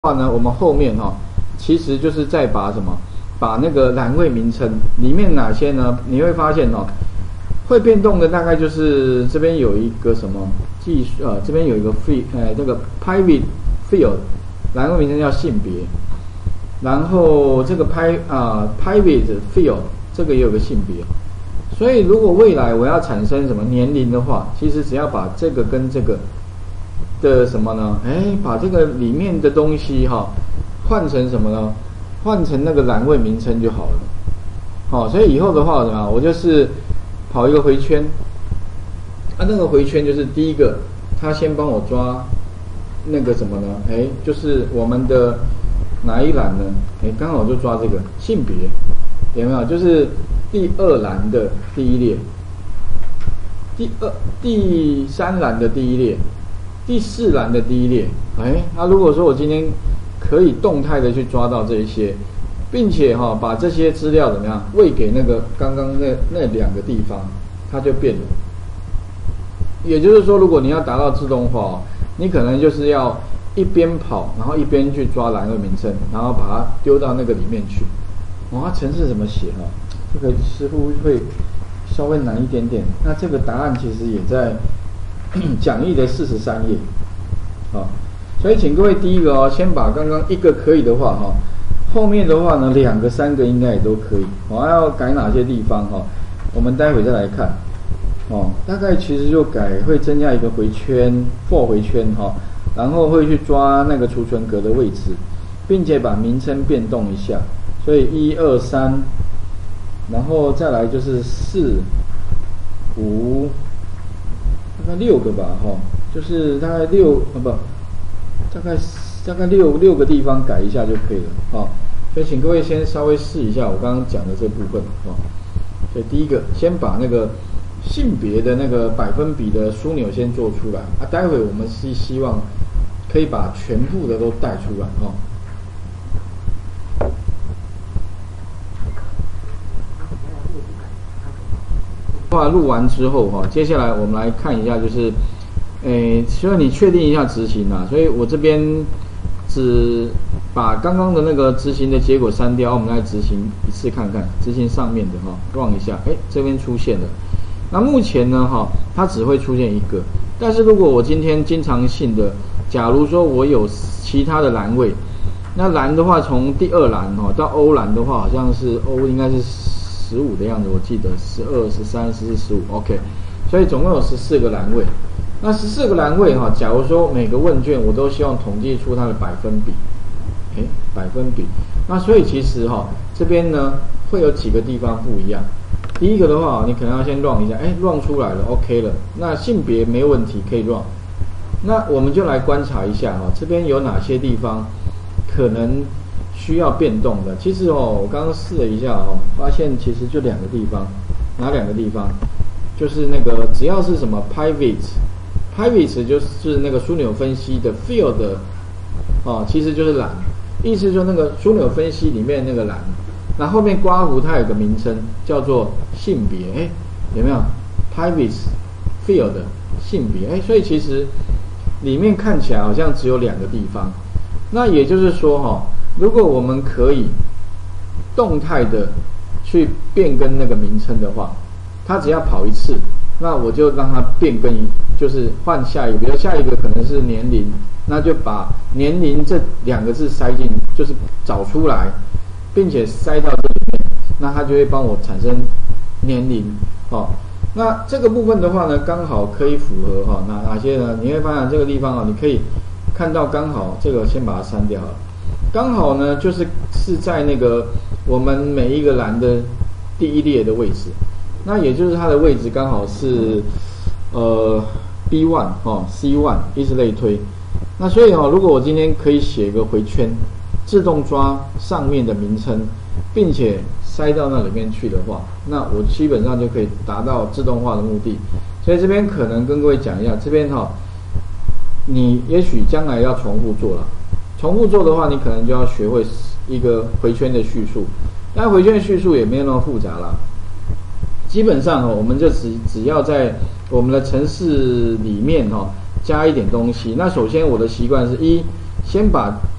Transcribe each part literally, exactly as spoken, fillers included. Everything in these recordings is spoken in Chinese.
话呢，我们后面哈、哦，其实就是再把什么，把那个栏位名称里面哪些呢？你会发现哦，会变动的大概就是这边有一个什么技术呃，这边有一个 free 呃这个 private field 栏位名称叫性别，然后这个 pri 啊、呃、private field 这个也有个性别，所以如果未来我要产生什么年龄的话，其实只要把这个跟这个的什么呢？哎，把这个里面的东西哈、哦，换成什么呢？换成那个栏位名称就好了。好、哦，所以以后的话怎么样？我就是跑一个回圈，啊，那个回圈就是第一个，他先帮我抓那个什么呢？哎，就是我们的哪一栏呢？哎，刚好就抓这个性别，有没有？就是第二栏的第一列，第二第三栏的第一列。第四栏的第一列，哎，那如果说我今天可以动态的去抓到这一些，并且哈、哦、把这些资料怎么样喂给那个刚刚那那两个地方，它就变了。也就是说，如果你要达到自动化、哦，你可能就是要一边跑，然后一边去抓栏位名称，然后把它丢到那个里面去。哇，程式怎么写哈、哦？这个似乎会稍微难一点点。那这个答案其实也在讲义的四十三页，好，所以请各位第一个哦，先把刚刚一个可以的话哈，后面的话呢两个三个应该也都可以。我要改哪些地方哈？我们待会再来看。哦，大概其实就改会增加一个回圈 for 回圈哈，然后会去抓那个储存格的位置，并且把名称变动一下。所以一二三，然后再来就是四五。大概六个吧，哈、哦，就是大概六啊不，大概大概六六个地方改一下就可以了，哦。所以请各位先稍微试一下我刚刚讲的这部分，哦。所以第一个，先把那个性别的那个百分比的枢纽先做出来啊，待会我们是希望可以把全部的都带出来，哦。话录完之后哈，接下来我们来看一下，就是，诶，需要你确定一下执行啊，所以我这边只把刚刚的那个执行的结果删掉，我们来执行一次看看，执行上面的哈 ，run 一下，哎，这边出现了。那目前呢哈，它只会出现一个，但是如果我今天经常性的，假如说我有其他的栏位，那栏的话从第二栏哈到 O 栏的话，好像是 O 应该是十五的样子，我记得十二、十三、十四、十五 ，OK， 所以总共有十四个栏位。那十四个栏位哈，假如说每个问卷我都希望统计出它的百分比，哎，百分比。那所以其实哈，这边呢会有几个地方不一样。第一个的话，你可能要先 run 一下，哎 ，run 出来了 ，OK 了。那性别没问题，可以 run。那我们就来观察一下哈，这边有哪些地方可能需要变动的。其实哦，我刚刚试了一下哦，发现其实就两个地方，哪两个地方？就是那个只要是什么 private，private 就是那个枢纽分析的 field 哦，其实就是栏，意思就是那个枢纽分析里面那个栏，那后面刮弧它有个名称叫做性别，哎，有没有 private field 性别？哎，所以其实里面看起来好像只有两个地方，那也就是说哈、哦。如果我们可以动态的去变更那个名称的话，它只要跑一次，那我就让它变更，就是换下一个，比如下一个可能是年龄，那就把年龄这两个字塞进，就是找出来，并且塞到这里面，那它就会帮我产生年龄哦。那这个部分的话呢，刚好可以符合哈、哦、哪哪些呢？你会发现这个地方啊、哦，你可以看到刚好这个先把它删掉了。刚好呢，就是是在那个我们每一个栏的第一列的位置，那也就是它的位置刚好是呃 B 一 哦 C 一 以此类推。那所以哦，如果我今天可以写一个回圈，自动抓上面的名称，并且塞到那里面去的话，那我基本上就可以达到自动化的目的。所以这边可能跟各位讲一下，这边哈、哦，你也许将来要重复做了。重复做的话，你可能就要学会一个回圈的叙述。那回圈的叙述也没有那么复杂啦。基本上哦，我们就只只要在我们的程式里面哦加一点东西。那首先我的习惯是一，先把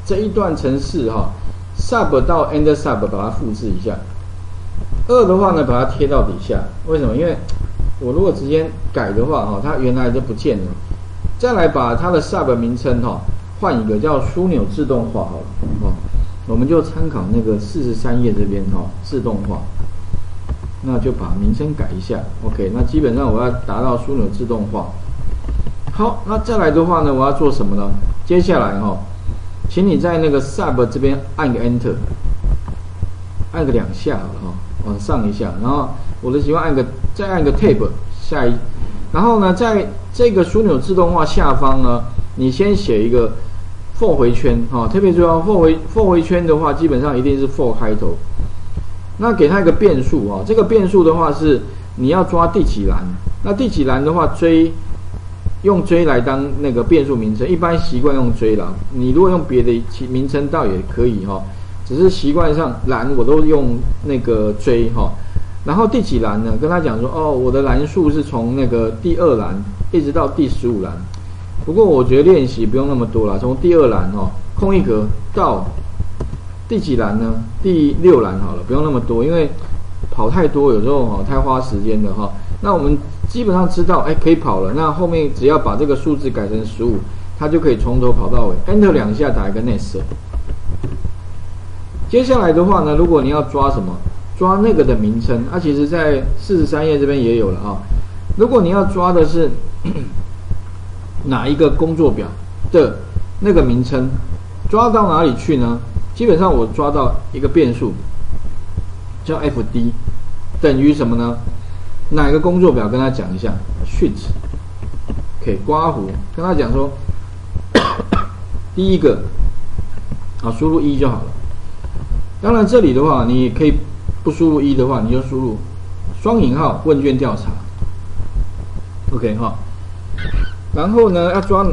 这一段程式哈、哦、，sub 到 end sub 把它复制一下。二的话呢，把它贴到底下。为什么？因为我如果直接改的话哈、哦，它原来就不见了。再来把它的 sub 名称哈、哦、换一个叫枢纽自动化好了哦，我们就参考那个四十三页这边哈、哦、自动化。那就把名称改一下 ，OK。那基本上我要达到枢纽自动化。好，那再来的话呢，我要做什么呢？接下来哈、哦，请你在那个 sub 这边按个 enter， 按个两下好了哈、哦，往上一下，然后我的习惯按个再按个 tab 下一，然后呢，在这个枢纽自动化下方呢，你先写一个 for 回圈哈、哦，特别注意哦 ，for 回 for 回圈的话，基本上一定是 for 开头。那给它一个变数啊、哦，这个变数的话是你要抓第几栏，那第几栏的话追用追来当那个变数名称，一般习惯用追啦。你如果用别的名称倒也可以哈、哦，只是习惯上栏我都用那个追哈、哦。然后第几栏呢？跟他讲说哦，我的栏数是从那个第二栏一直到第十五栏。不过我觉得练习不用那么多啦，从第二栏哦空一格到第几栏呢？第六栏好了，不用那么多，因为跑太多有时候哈、哦、太花时间了哈、哦。那我们基本上知道，哎，可以跑了。那后面只要把这个数字改成十五，它就可以从头跑到尾。Enter 两下打一个 next。接下来的话呢，如果你要抓什么，抓那个的名称，啊，其实在四十三页这边也有了啊。如果你要抓的是哪一个工作表的那个名称，抓到哪里去呢？基本上我抓到一个变数叫 F D 等于什么呢？哪个工作表跟他讲一下 sheet 可以刮胡跟他讲说第一个啊输入一就好了。当然这里的话你可以不输入一的话，你就输入双引号问卷调查 OK 哈。然后呢要抓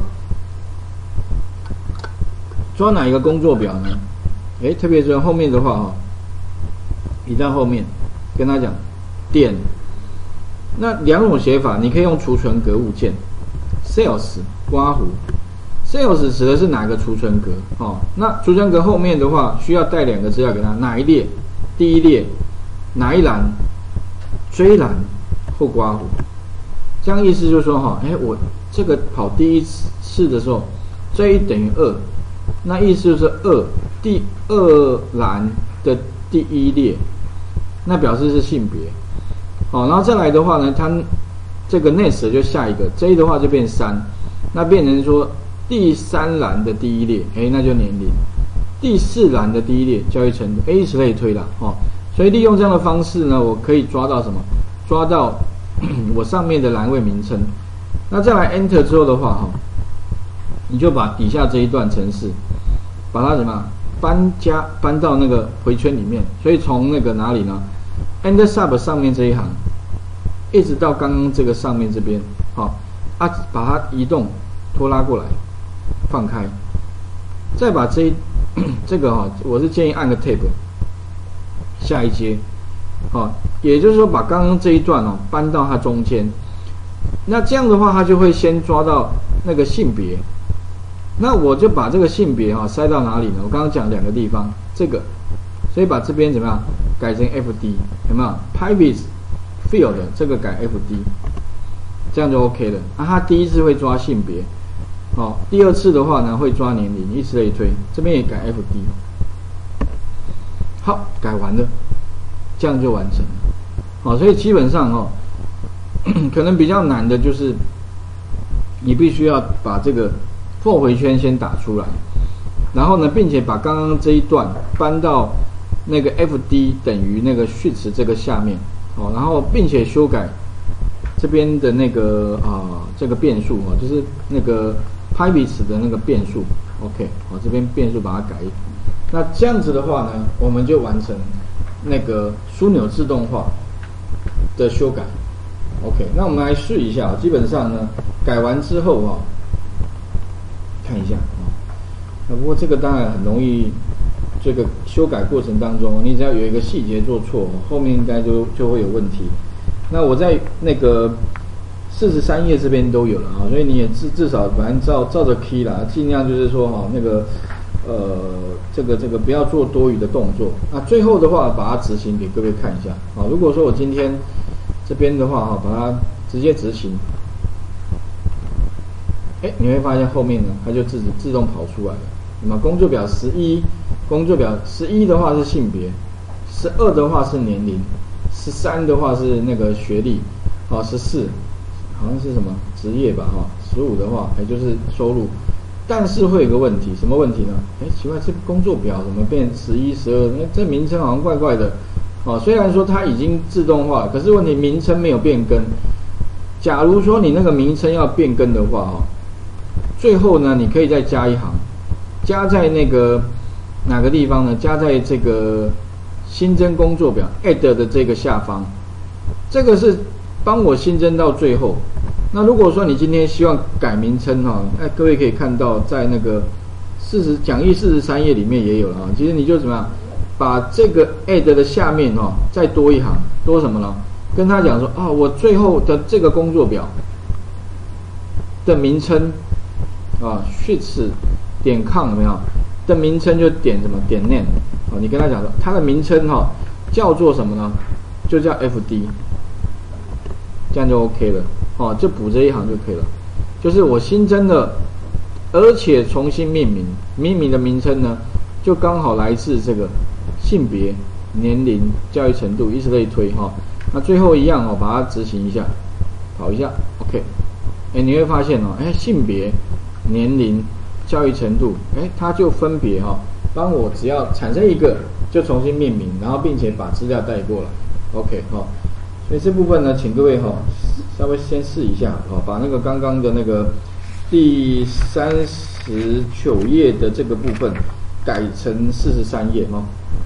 抓哪一个工作表呢？哎，特别是后面的话哈、哦，你到后面跟他讲点，那两种写法，你可以用储存格物件 ，sales 刮胡 ，sales 指的是哪个储存格？哦，那储存格后面的话需要带两个资料给他，哪一列？第一列，哪一栏？追栏或刮胡，这样意思就是说哈，哎，我这个跑第一次的时候，追等于二。那意思就是二第二栏的第一列，那表示是性别，好，然后再来的话呢，它这个 next 就下一个 J 的话就变三，那变成说第三栏的第一列，哎，那就年龄，第四栏的第一列教育程度，以此类推啦，哦，所以利用这样的方式呢，我可以抓到什么？抓到我上面的栏位名称，那再来 Enter 之后的话，哈。你就把底下这一段程式，把它什么搬加搬到那个回圈里面，所以从那个哪里呢 ？End sub 上面这一行，一直到刚刚这个上面这边，好、啊，把它移动拖拉过来，放开，再把这一这个哈、哦，我是建议按个 tab， 下一阶，好、哦，也就是说把刚刚这一段哦搬到它中间，那这样的话，它就会先抓到那个性别。那我就把这个性别哈、哦、塞到哪里呢？我刚刚讲两个地方，这个，所以把这边怎么样改成 F D 有没有 ？Private field 这个改 F D， 这样就 OK 了。啊，它第一次会抓性别，好、哦，第二次的话呢会抓年龄，以此类推。这边也改 F D， 好，改完了，这样就完成了。好、哦，所以基本上哦，可能比较难的就是你必须要把这个。for 回圈先打出来，然后呢，并且把刚刚这一段搬到那个 F D 等于那个序词这个下面，哦，然后并且修改这边的那个啊、呃、这个变数啊、哦，就是那个 Pybits 的那个变数 ，OK， 哦，这边变数把它改，那这样子的话呢，我们就完成那个枢纽自动化的修改 ，OK， 那我们来试一下，基本上呢，改完之后啊。看一下啊，那不过这个当然很容易，这个修改过程当中，你只要有一个细节做错，后面应该就就会有问题。那我在那个四十三页这边都有了啊，所以你也至至少反正照照着 key 啦，尽量就是说哈那个呃这个这个不要做多余的动作。那最后的话，把它执行给各位看一下啊。如果说我今天这边的话哈，把它直接执行，哎，你会发现后面呢，它就自己自动跑出来了。那么工作表十一，工作表十一的话是性别，十二的话是年龄，十三的话是那个学历，好，十四好像是什么职业吧哈，十五的话也就是收入。但是会有一个问题，什么问题呢？哎，奇怪，这个工作表怎么变十一、十二？那这名称好像怪怪的。哦，虽然说它已经自动化，可是问题名称没有变更。假如说你那个名称要变更的话，哈，最后呢，你可以再加一行，加在那个哪个地方呢？加在这个新增工作表 add 的这个下方，这个是帮我新增到最后。那如果说你今天希望改名称哈，哎，各位可以看到在那个四十讲义四十三页里面也有了啊。其实你就怎么样，把这个 add 的下面哈再多一行，多什么呢？跟他讲说啊，我最后的这个工作表的名称啊 ，sheets 点 com 有没有的名称就点什么点 name 啊？你跟他讲说它的名称哈叫做什么呢？就叫 F D， 这样就 OK 了。哦，就补这一行就可以了。就是我新增了，而且重新命名，命名的名称呢，就刚好来自这个性别、年龄、教育程度，以此类推哈。那最后一样哦，把它执行一下，跑一下 ，OK。哎，你会发现哦，哎，性别、年龄、教育程度，哎，它就分别哈、哦，帮我只要产生一个，就重新命名，然后并且把资料带过来 ，OK 哈、哦。所以这部分呢，请各位哈、哦、稍微先试一下啊、哦，把那个刚刚的那个第三十九页的这个部分改成四十三页哈、哦。